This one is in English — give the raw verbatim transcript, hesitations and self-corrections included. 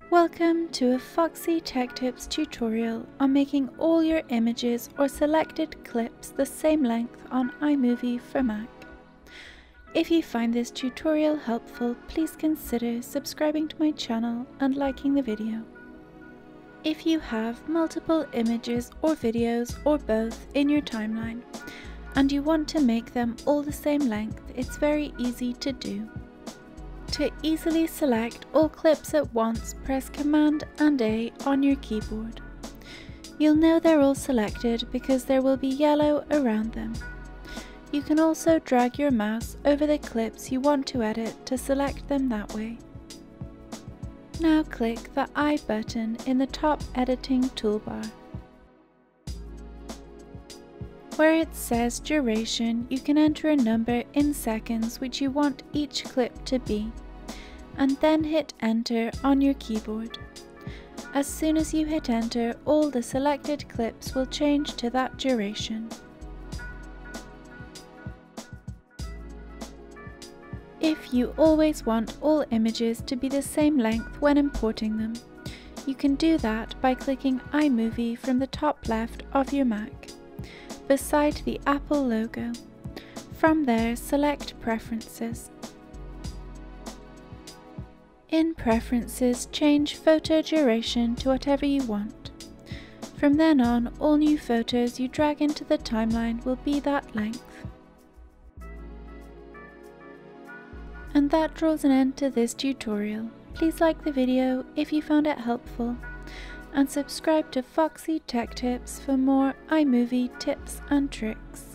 Welcome to a Foxy Tech Tips tutorial on making all your images or selected clips the same length on iMovie for Mac. If you find this tutorial helpful, please consider subscribing to my channel and liking the video. If you have multiple images or videos or both in your timeline and you want to make them all the same length, it's very easy to do. To easily select all clips at once, press Command and A on your keyboard. You'll know they're all selected because there will be yellow around them. You can also drag your mouse over the clips you want to edit to select them that way. Now click the I button in the top editing toolbar. Where it says duration, you can enter a number in seconds which you want each clip to be, and then hit enter on your keyboard. As soon as you hit enter, all the selected clips will change to that duration. If you always want all images to be the same length when importing them, you can do that by clicking iMovie from the top left of your Mac, beside the Apple logo. From there, select Preferences. In Preferences, change photo duration to whatever you want. From then on, all new photos you drag into the timeline will be that length. And that draws an end to this tutorial. Please like the video if you found it helpful, and subscribe to Foxy Tech Tips for more iMovie tips and tricks.